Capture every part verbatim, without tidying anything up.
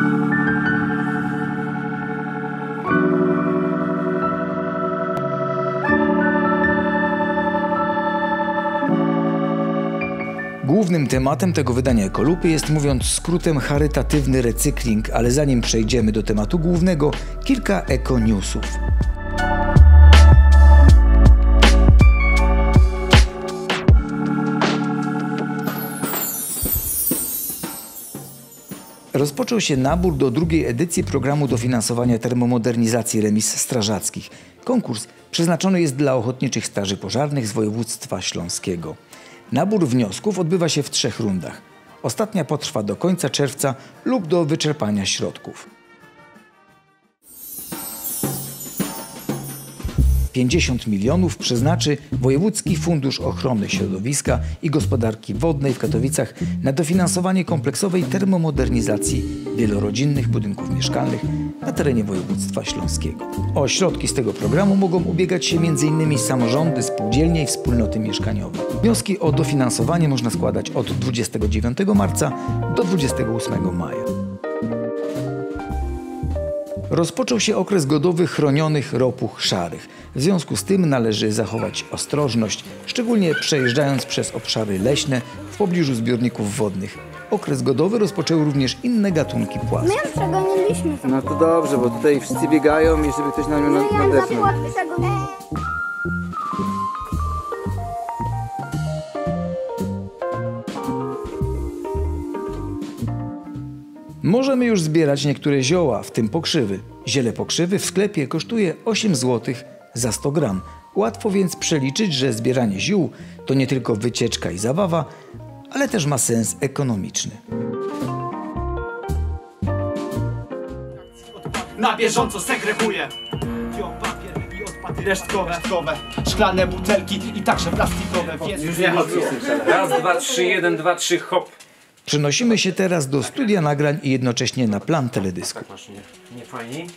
Głównym tematem tego wydania Ekolupy jest, mówiąc skrótem, charytatywny recykling, ale zanim przejdziemy do tematu głównego, kilka ekonewsów. Rozpoczął się nabór do drugiej edycji programu dofinansowania termomodernizacji remiz strażackich. Konkurs przeznaczony jest dla ochotniczych straży pożarnych z województwa śląskiego. Nabór wniosków odbywa się w trzech rundach. Ostatnia potrwa do końca czerwca lub do wyczerpania środków. pięćdziesiąt milionów przeznaczy Wojewódzki Fundusz Ochrony Środowiska i Gospodarki Wodnej w Katowicach na dofinansowanie kompleksowej termomodernizacji wielorodzinnych budynków mieszkalnych na terenie województwa śląskiego. O środki z tego programu mogą ubiegać się między innymi samorządy, spółdzielnie i wspólnoty mieszkaniowe. Wnioski o dofinansowanie można składać od dwudziestego dziewiątego marca do dwudziestego ósmego maja. Rozpoczął się okres godowy chronionych ropuch szarych. W związku z tym należy zachować ostrożność, szczególnie przejeżdżając przez obszary leśne w pobliżu zbiorników wodnych. Okres godowy rozpoczęły również inne gatunki płazów. My ją przegoniliśmy. No to dobrze, bo tutaj wszyscy biegają i żeby ktoś na nią nadepnął. Możemy już zbierać niektóre zioła, w tym pokrzywy. Ziele pokrzywy w sklepie kosztuje osiem złotych za sto gram. Łatwo więc przeliczyć, że zbieranie ziół to nie tylko wycieczka i zabawa, ale też ma sens ekonomiczny. Na bieżąco segreguję biopapier i odpady resztkowe, resztkowe, szklane butelki i także plastikowe. Więc Już nie ma Raz, dwa, trzy, jeden, dwa, trzy, hop. Przenosimy się teraz do studia nagrań i jednocześnie na plan teledysku. Masz nie, nie fajni?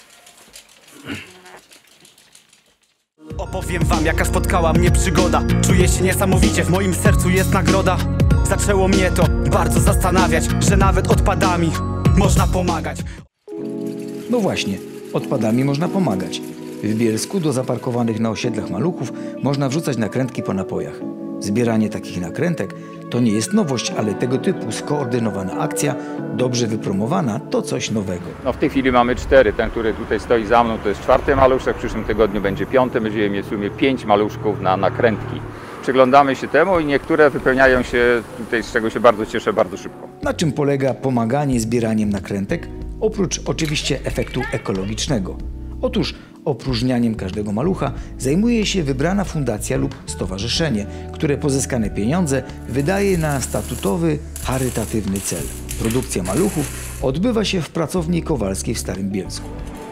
opowiem wam, jaka spotkała mnie przygoda. Czuję się niesamowicie, w moim sercu jest nagroda. Zaczęło mnie to bardzo zastanawiać, że nawet odpadami można pomagać. No właśnie, odpadami można pomagać. W Bielsku do zaparkowanych na osiedlach maluchów można wrzucać nakrętki po napojach. Zbieranie takich nakrętek to nie jest nowość, ale tego typu skoordynowana akcja, dobrze wypromowana, to coś nowego. No w tej chwili mamy cztery. Ten, który tutaj stoi za mną, to jest czwarty maluszek. W przyszłym tygodniu będzie piąty. Będziemy mieć w sumie pięć maluszków na nakrętki. Przyglądamy się temu i niektóre wypełniają się tutaj, z czego się bardzo cieszę, bardzo szybko. Na czym polega pomaganie zbieraniem nakrętek? Oprócz oczywiście efektu ekologicznego. Otóż opróżnianiem każdego malucha zajmuje się wybrana fundacja lub stowarzyszenie, które pozyskane pieniądze wydaje na statutowy, charytatywny cel. Produkcja maluchów odbywa się w pracowni Kowalskiej w Starym Bielsku.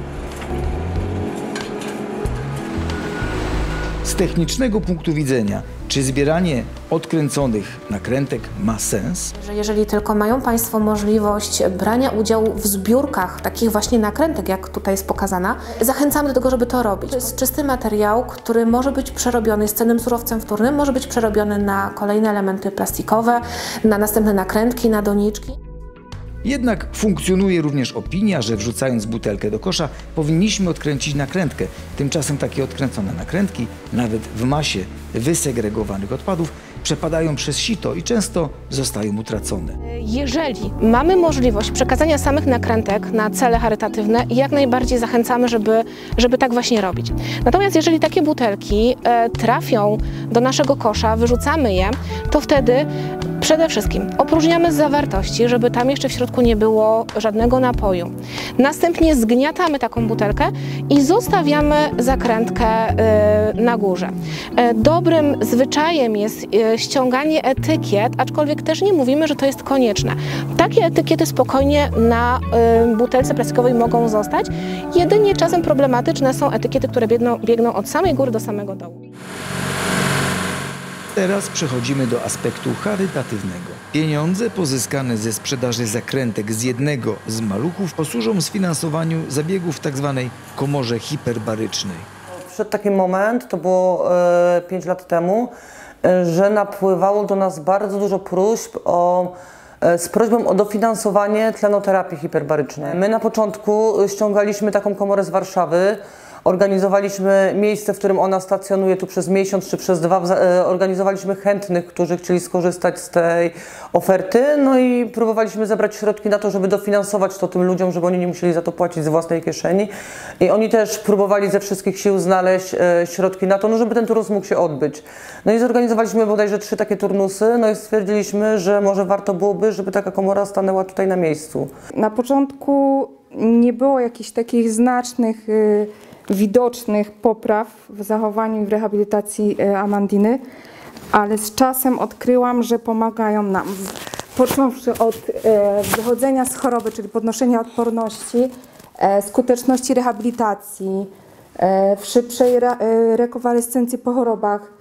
Z technicznego punktu widzenia, czy zbieranie odkręconych nakrętek ma sens? Że jeżeli tylko mają Państwo możliwość brania udziału w zbiórkach takich właśnie nakrętek, jak tutaj jest pokazana, zachęcamy do tego, żeby to robić. To jest czysty materiał, który może być przerobiony z cennym surowcem wtórnym, może być przerobiony na kolejne elementy plastikowe, na następne nakrętki, na doniczki. Jednak funkcjonuje również opinia, że wrzucając butelkę do kosza powinniśmy odkręcić nakrętkę. Tymczasem takie odkręcone nakrętki, nawet w masie wysegregowanych odpadów, przepadają przez sito i często zostają utracone. Jeżeli mamy możliwość przekazania samych nakrętek na cele charytatywne, jak najbardziej zachęcamy, żeby, żeby tak właśnie robić. Natomiast jeżeli takie butelki e, trafią do naszego kosza, wyrzucamy je, to wtedy przede wszystkim opróżniamy z zawartości, żeby tam jeszcze w środku nie było żadnego napoju. Następnie zgniatamy taką butelkę i zostawiamy zakrętkę e, na górze. E, dobrym zwyczajem jest e, ściąganie etykiet, aczkolwiek też nie mówimy, że to jest konieczne. Takie etykiety spokojnie na y, butelce plastikowej mogą zostać. Jedynie czasem problematyczne są etykiety, które biegną, biegną od samej góry do samego dołu. Teraz przechodzimy do aspektu charytatywnego. Pieniądze pozyskane ze sprzedaży zakrętek z jednego z maluchów posłużą sfinansowaniu zabiegów w tzw. komorze hiperbarycznej. Przyszedł taki moment, to było pięć lat temu, że napływało do nas bardzo dużo próśb o z prośbą o dofinansowanie tlenoterapii hiperbarycznej. My na początku ściągaliśmy taką komorę z Warszawy, organizowaliśmy miejsce, w którym ona stacjonuje tu przez miesiąc czy przez dwa, organizowaliśmy chętnych, którzy chcieli skorzystać z tej oferty, no i próbowaliśmy zebrać środki na to, żeby dofinansować to tym ludziom, żeby oni nie musieli za to płacić z własnej kieszeni i oni też próbowali ze wszystkich sił znaleźć e, środki na to, no żeby ten turnus mógł się odbyć. No i zorganizowaliśmy bodajże trzy takie turnusy, no i stwierdziliśmy, że może warto byłoby, żeby taka komora stanęła tutaj na miejscu. Na początku nie było jakichś takich znacznych y widocznych popraw w zachowaniu i w rehabilitacji Amandiny, ale z czasem odkryłam, że pomagają nam. Począwszy od wychodzenia z choroby, czyli podnoszenia odporności, skuteczności rehabilitacji, w szybszej rekonwalescencji po chorobach,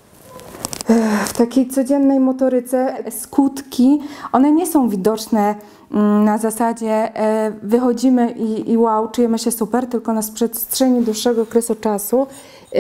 w takiej codziennej motoryce. Skutki, one nie są widoczne na zasadzie wychodzimy i, i wow, czujemy się super, tylko na przestrzeni dłuższego okresu czasu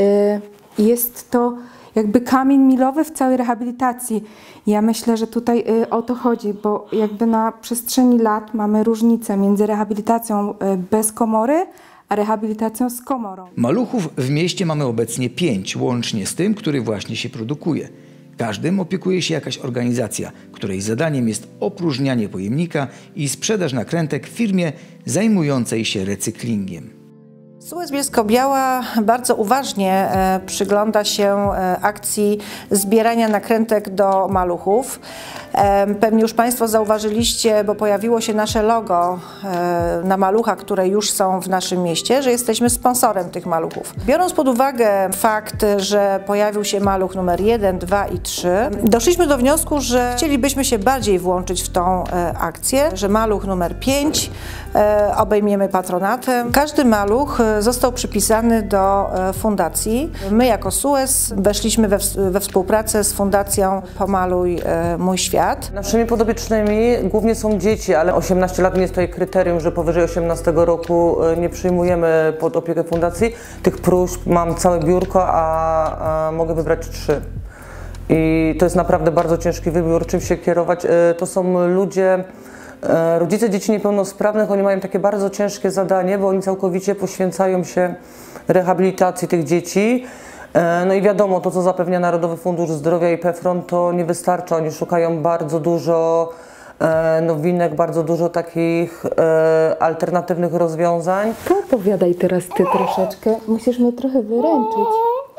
jest to jakby kamień milowy w całej rehabilitacji. Ja myślę, że tutaj o to chodzi, bo jakby na przestrzeni lat mamy różnicę między rehabilitacją bez komory a rehabilitacją z komorą. Maluchów w mieście mamy obecnie pięć, łącznie z tym, który właśnie się produkuje. Każdym opiekuje się jakaś organizacja, której zadaniem jest opróżnianie pojemnika i sprzedaż nakrętek w firmie zajmującej się recyklingiem. S U S Bielsko-Biała bardzo uważnie e, przygląda się e, akcji zbierania nakrętek do maluchów. E, pewnie już Państwo zauważyliście, bo pojawiło się nasze logo e, na maluchach, które już są w naszym mieście, że jesteśmy sponsorem tych maluchów. Biorąc pod uwagę fakt, że pojawił się maluch numer jeden, dwa i trzy, doszliśmy do wniosku, że chcielibyśmy się bardziej włączyć w tą e, akcję, że maluch numer pięć e, obejmiemy patronatem. Każdy maluch został przypisany do fundacji. My jako S U S weszliśmy we, we współpracę z fundacją Pomaluj Mój Świat. Naszymi podopiecznymi głównie są dzieci, ale osiemnaście lat nie jest tutaj kryterium, że powyżej osiemnastego roku nie przyjmujemy pod opiekę fundacji. Tych próśb mam całe biurko, a, a mogę wybrać trzy. I to jest naprawdę bardzo ciężki wybór, czym się kierować. To są ludzie, rodzice dzieci niepełnosprawnych, oni mają takie bardzo ciężkie zadanie, bo oni całkowicie poświęcają się rehabilitacji tych dzieci. No i wiadomo, to co zapewnia Narodowy Fundusz Zdrowia i PEFRON, to nie wystarcza. Oni szukają bardzo dużo nowinek, bardzo dużo takich alternatywnych rozwiązań. Opowiadaj teraz ty troszeczkę. Musisz mnie trochę wyręczyć.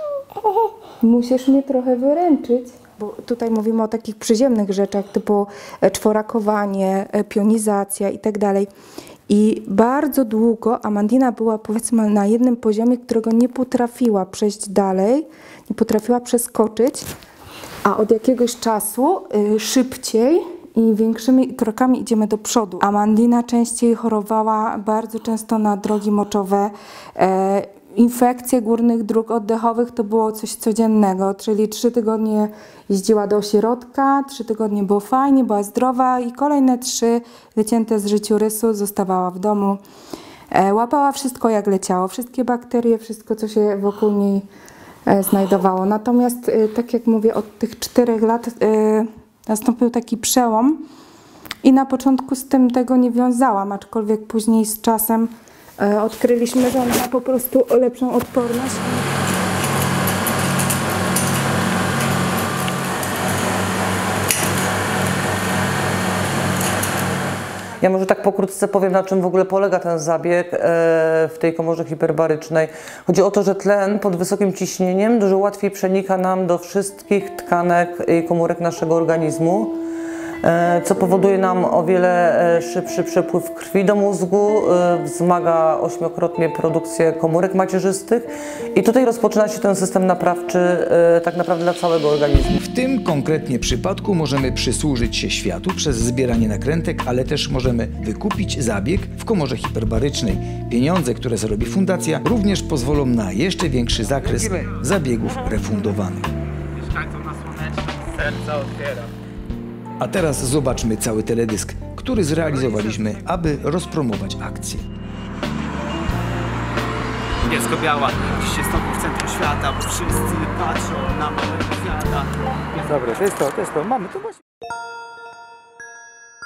Musisz mnie trochę wyręczyć. Bo tutaj mówimy o takich przyziemnych rzeczach typu czworakowanie, pionizacja i tak dalej. I bardzo długo Amandina była, powiedzmy, na jednym poziomie, którego nie potrafiła przejść dalej, nie potrafiła przeskoczyć, a od jakiegoś czasu y, szybciej i większymi krokami idziemy do przodu. Amandina częściej chorowała bardzo często na drogi moczowe. E, Infekcje górnych dróg oddechowych to było coś codziennego, czyli trzy tygodnie jeździła do ośrodka, trzy tygodnie było fajnie, była zdrowa i kolejne trzy wycięte z życiorysu zostawała w domu. E, łapała wszystko jak leciało, wszystkie bakterie, wszystko co się wokół niej e, znajdowało. Natomiast e, tak jak mówię, od tych czterech lat e, nastąpił taki przełom i na początku z tym tego nie wiązałam, aczkolwiek później z czasem odkryliśmy, że ona ma po prostu lepszą odporność. Ja może tak pokrótce powiem, na czym w ogóle polega ten zabieg w tej komorze hiperbarycznej. Chodzi o to, że tlen pod wysokim ciśnieniem dużo łatwiej przenika nam do wszystkich tkanek i komórek naszego organizmu, co powoduje nam o wiele szybszy przepływ krwi do mózgu, wzmaga ośmiokrotnie produkcję komórek macierzystych i tutaj rozpoczyna się ten system naprawczy tak naprawdę dla całego organizmu. W tym konkretnie przypadku możemy przysłużyć się światu przez zbieranie nakrętek, ale też możemy wykupić zabieg w komorze hiperbarycznej. Pieniądze, które zarobi fundacja, również pozwolą na jeszcze większy zakres zabiegów refundowanych. Mieszkańcom na Słonecznym serca otwiera. A teraz zobaczmy cały teledysk, który zrealizowaliśmy, aby rozpromować akcję. Bielsko-Biała, dziś jest w centrum świata, bo wszyscy patrzą na małego świata. Dobra, to jest to, to jest to. Mamy to właśnie.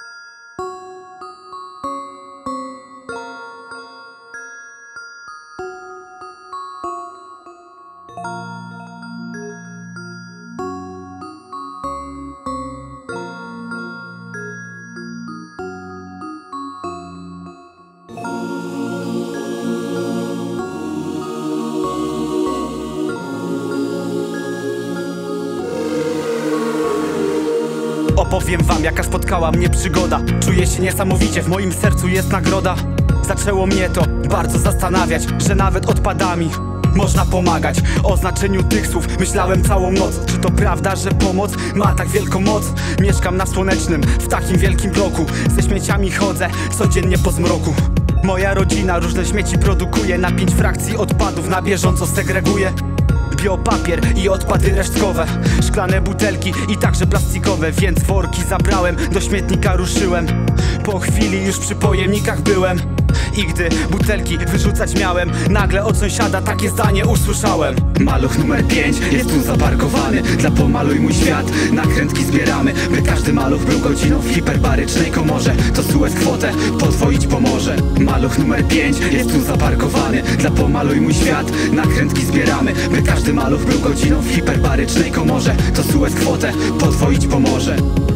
Powiem wam, jaka spotkała mnie przygoda. Czuję się niesamowicie, w moim sercu jest nagroda. Zaczęło mnie to bardzo zastanawiać, że nawet odpadami można pomagać. O znaczeniu tych słów myślałem całą noc. Czy to prawda, że pomoc ma tak wielką moc? Mieszkam na Słonecznym, w takim wielkim bloku. Ze śmieciami chodzę codziennie po zmroku. Moja rodzina różne śmieci produkuje. Na pięć frakcji odpadów na bieżąco segreguje. Biopapier i odpady resztkowe, szklane butelki i także plastikowe. Więc worki zabrałem, do śmietnika ruszyłem. Po chwili już przy pojemnikach byłem. I gdy butelki wyrzucać miałem, nagle od sąsiada takie zdanie usłyszałem: maluch numer pięć jest tu zaparkowany. Dla pomaluj mój świat nakrętki zbieramy, by każdy maluch był godziną w hiperbarycznej komorze. To Suez kwotę podwoić pomoże. Maluch numer pięć jest tu zaparkowany. Dla pomaluj mój świat nakrętki zbieramy, by każdy maluch był godziną w hiperbarycznej komorze. To Suez kwotę podwoić pomoże.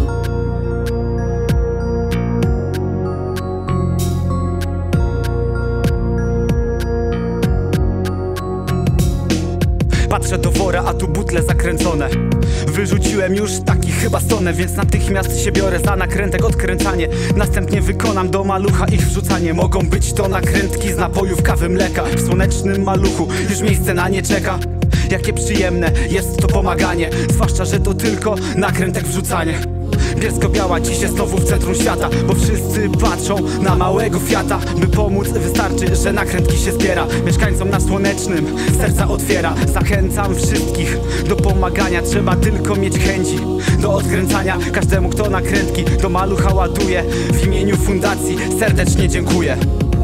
Patrzę do wora, a tu butle zakręcone. Wyrzuciłem już taki chyba stonę, więc natychmiast się biorę za nakrętek odkręcanie. Następnie wykonam do malucha ich wrzucanie. Mogą być to nakrętki z napojów, kawy, mleka. W Słonecznym maluchu już miejsce na nie czeka. Jakie przyjemne jest to pomaganie, zwłaszcza, że to tylko nakrętek wrzucanie. Bielsko-Biała dziś jest znowu w centrum świata, bo wszyscy patrzą na małego Fiata. By pomóc wystarczy, że nakrętki się zbiera. Mieszkańcom na Słonecznym serca otwiera. Zachęcam wszystkich do pomagania, trzeba tylko mieć chęci do odkręcania. Każdemu, kto nakrętki do malucha ładuje, w imieniu fundacji serdecznie dziękuję.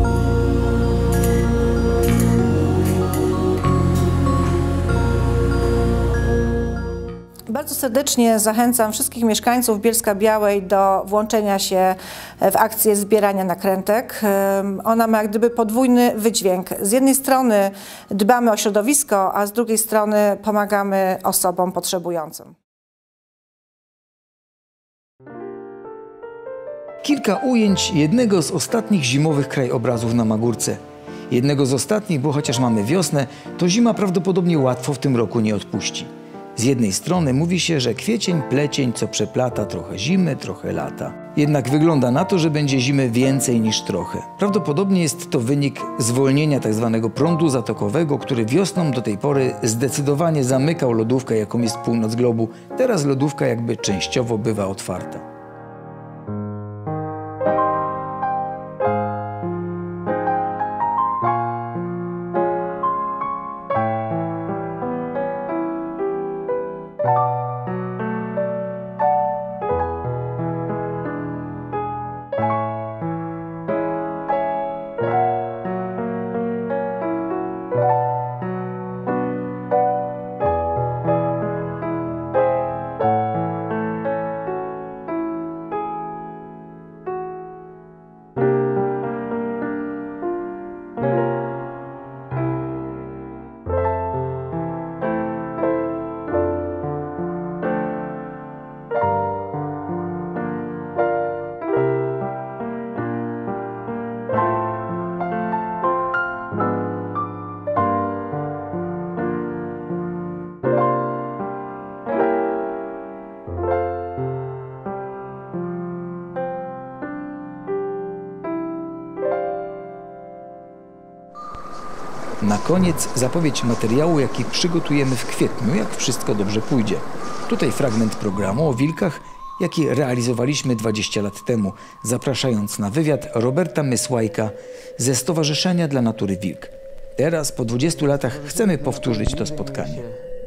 Bardzo serdecznie zachęcam wszystkich mieszkańców Bielska-Białej do włączenia się w akcję zbierania nakrętek. Ona ma jak gdyby podwójny wydźwięk. Z jednej strony dbamy o środowisko, a z drugiej strony pomagamy osobom potrzebującym. Kilka ujęć jednego z ostatnich zimowych krajobrazów na Magórce. Jednego z ostatnich, bo chociaż mamy wiosnę, to zima prawdopodobnie łatwo w tym roku nie odpuści. Z jednej strony mówi się, że kwiecień, plecień, co przeplata trochę zimy, trochę lata. Jednak wygląda na to, że będzie zimy więcej niż trochę. Prawdopodobnie jest to wynik zwolnienia tzw. prądu zatokowego, który wiosną do tej pory zdecydowanie zamykał lodówkę, jaką jest północ globu. Teraz lodówka jakby częściowo bywa otwarta. Na koniec zapowiedź materiału, jaki przygotujemy w kwietniu, jak wszystko dobrze pójdzie. Tutaj fragment programu o wilkach, jaki realizowaliśmy dwadzieścia lat temu, zapraszając na wywiad Roberta Mysłajka ze Stowarzyszenia dla Natury Wilk. Teraz, po dwudziestu latach, chcemy powtórzyć to spotkanie.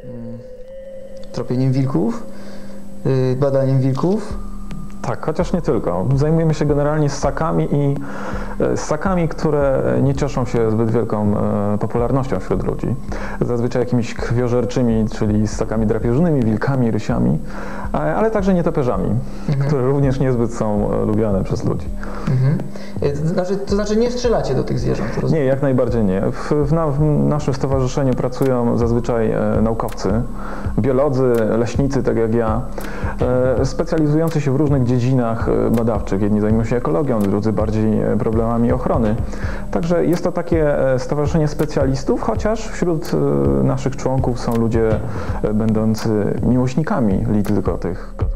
Tropieniem wilków, badaniem wilków. Tak, chociaż nie tylko. Zajmujemy się generalnie ssakami i ssakami, które nie cieszą się zbyt wielką popularnością wśród ludzi. Zazwyczaj jakimiś krwiożerczymi, czyli ssakami drapieżnymi, wilkami, rysiami, ale także nietoperzami, mhm. które również niezbyt są lubiane przez ludzi. Mhm. Znaczy, to znaczy nie strzelacie do tych zwierząt? Nie, jak najbardziej nie. W, w, na, w naszym stowarzyszeniu pracują zazwyczaj e, naukowcy, biolodzy, leśnicy, tak jak ja, e, specjalizujący się w różnych dziedzinach badawczych. Jedni zajmują się ekologią, drudzy bardziej problemami ochrony. Także jest to takie stowarzyszenie specjalistów, chociaż wśród naszych członków są ludzie będący miłośnikami li tylko tych gotów.